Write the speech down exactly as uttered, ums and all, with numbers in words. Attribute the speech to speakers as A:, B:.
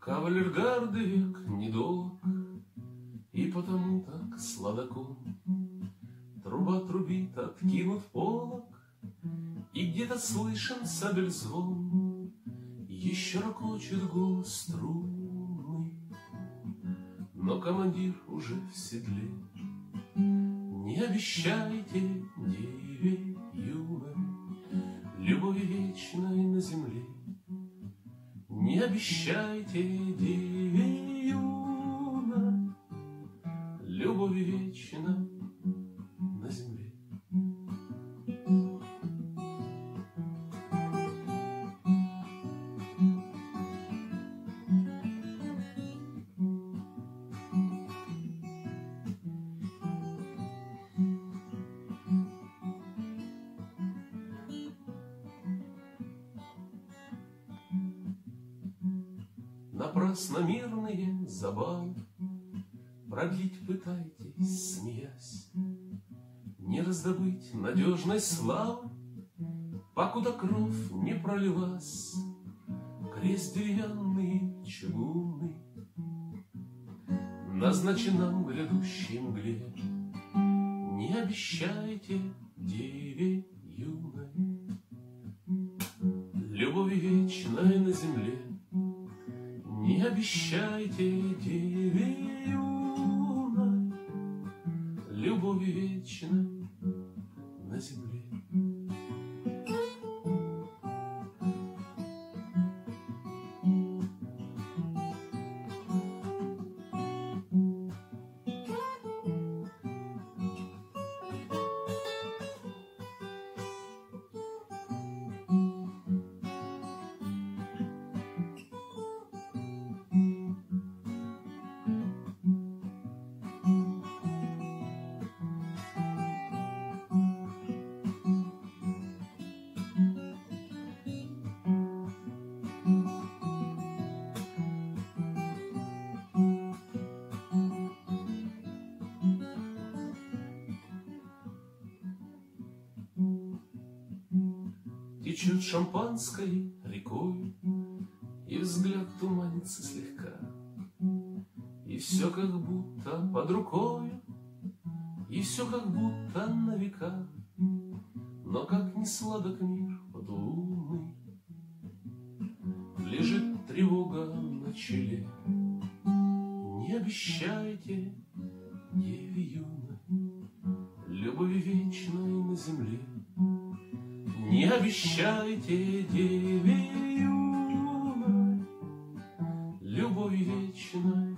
A: Кавалергарды век недолг, и потому так сладоком труба трубит, откинут полог, и где-то слышен сабель звон, еще ракочет голос струнный, но командир уже в седле. Не обещайте деве юной любови вечной на земле. Не обещайте деве юной любови вечной на земле. Напрасно мирные забавы продлить пытайтесь, смеясь, не раздобыть надежной славы, покуда кровь не пролилась. Крест деревянный, чугунный назначен нам грядущей мгле. Не обещайте деве юной любови вечной на земле. Не обещайте деве юной любови вечной на земле. Течет шампанской рекой, и взгляд туманится слегка, и все как будто под рукой, и все как будто на века. Но как ни сладок мир подлунный, лежит тревога на челе. Не обещайте деве юной любови вечной на земле. Не обещайте деве юной любови вечной